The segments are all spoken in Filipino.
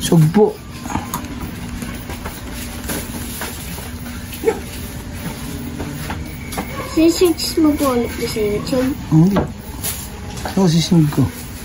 Sugpo. Sisix mo po ulit sa YouTube? Hindi. Ito sisig ko.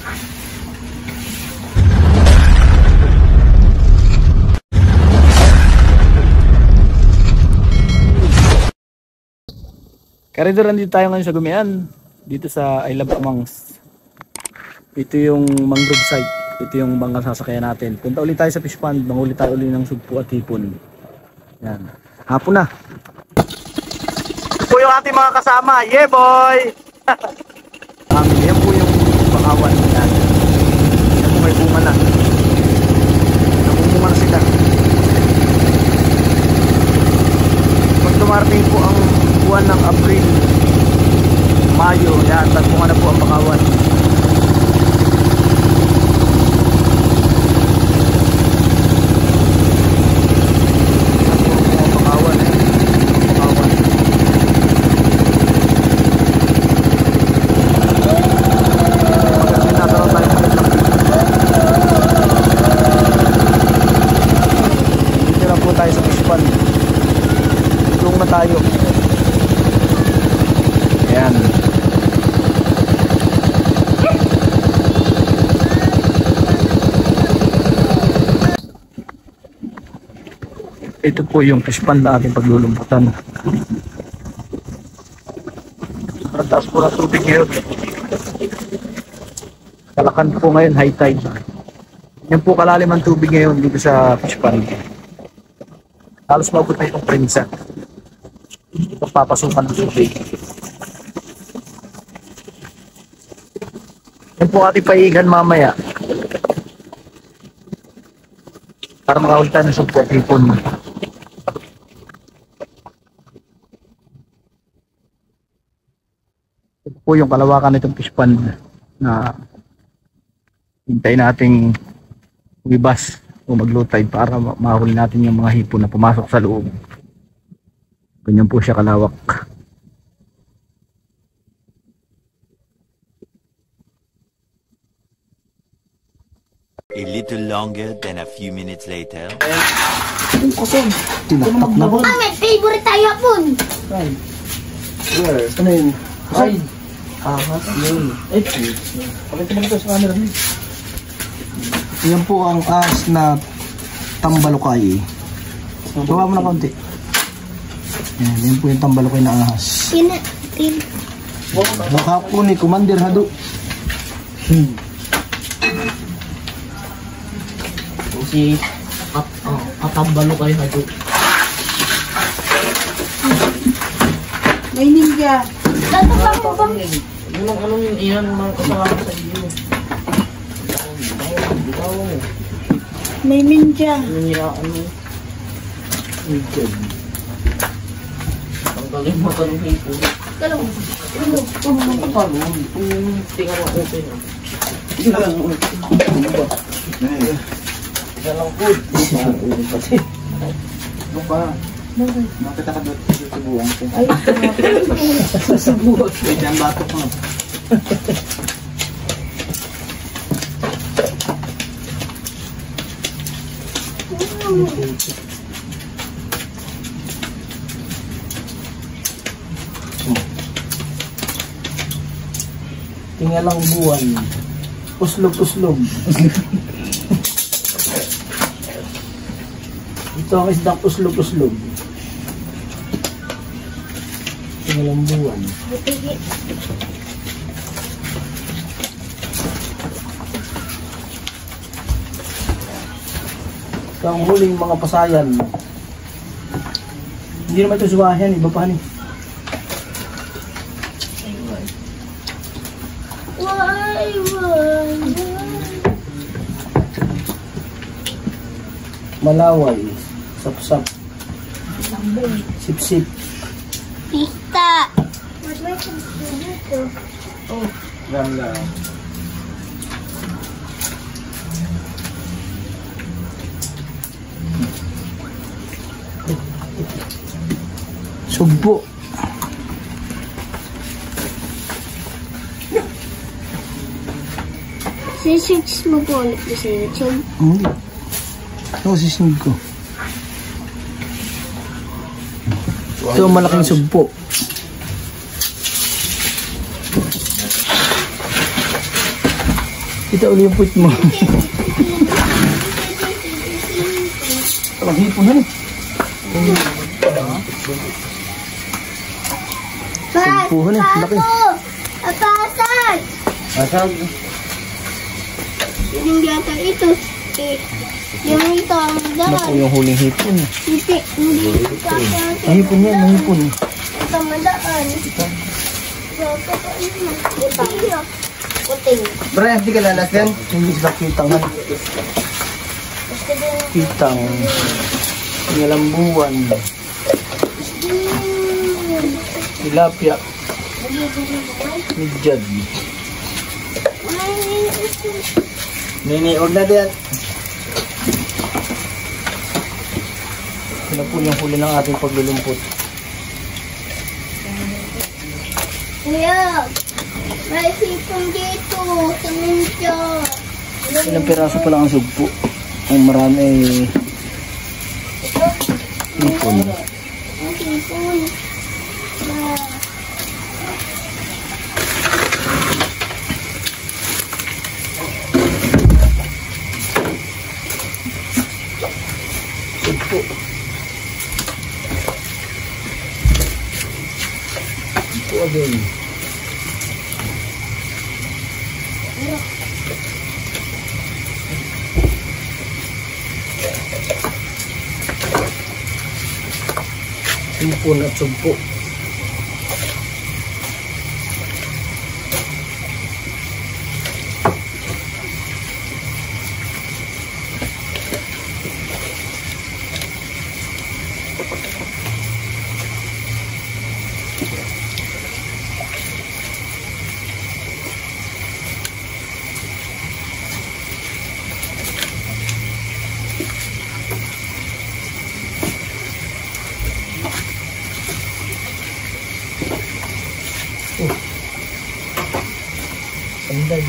Karidor, nandito tayo ngayon sa Gumian. Dito sa I Love Amangs. Ito yung mangrove site. Ito yung mga sasakyan natin. Punta ulit tayo sa fish pond. Manghuli tayo ulit ng sugpo at hipon. Yan. Hapon na. Ito po yung ating mga kasama. Yeah boy! Yan po yung bakawan. Yan. Yan po may bunga na. Nabumunga na sila. Pag dumarating po ang buwan ng April, Mayo, yan, tagbunga na po ang bakawan. Tayo. Ayan. Ito po yung fish pond na ating paglulumputan. Taas po na tubig ngayon. Kalakan po ngayon, high tide. Yan po kalalim ang tubig ngayon dito sa fish pond. Halos mabot na itong prensa. Papasukan ng tubig. Yan po ating paigan mamaya para makahuli tayo ng sugpo at hipon. Ito po yung kalawakan nitong fish pond na hintayin nating umibas o mag-low tide para mahuli natin yung mga hipon na pumasok sa loob. Ganyan po siya kalawak. A little longer than a few minutes later. Tinaktak na po. May favorite tayo hapon. Ay. Where? Ano yun? Ay. Ahas. Yun. Ay. Pakita mo ito sa camera. Yan po ang ahas na tambalukay. Bawa mo na konti. Yan po yung tambalukay na ahas. Baka po ni Commander Hado. Si tambalukay Hado. May ninja. Dato pa mo ba? Anong iyan mga kasama sa iyo? May ninja. Ninja. Galing mo ka ng hipon. Kalong. Tingnan mo open. Tingnan mo. Dalang food. Ano ba? Nakita ka doon sa subuhan ko. Ay, sa subuhan. Pwede ang batok mo. Tingalang buwan. Uslog-uslog. Ito ang isdang uslog-uslog. Tingalang buwan. Ito ang huling mga pasayan. Hindi naman ito suwahan. Iba pa ni. Malaway, sapsap, sip-sip. Pista. Oh, ganda. Sugpo. Sisix mo po ulit sa YouTube? Hindi. Ito sisunod ko. Ito ang malaking sugpo. Kita uli yung puwit mo. Parang hipon na eh. Sugpuhan eh, laki. Apasag! Asag. Yung yata ito. Yung ito ang Naku daan. yung huling hipon. Hindi. Mahipon yan, mahipon. Ito madaan. Ito. Puting. Bray, hindi ka lalagyan? Hindi sila kitangan. Kitang. Ngalambuan. Tilapia. Midyad. Nini, huwag na din. Ito po yung huli ng ating paglulumpot. Kuya, may sipong dito sa ninja. Ilang piraso pa lang ang sugpo. Ang marami ay hipon. Ang sipon. Sugpo. Sugpo again. Hipon at sugpo. Panday.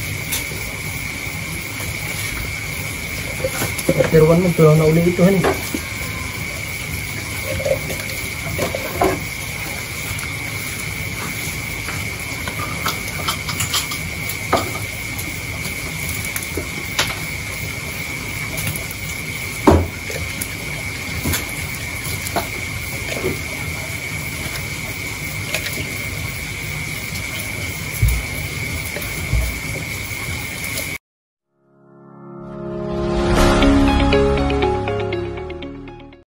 Pero 1 month, tulong na uli ito, honey.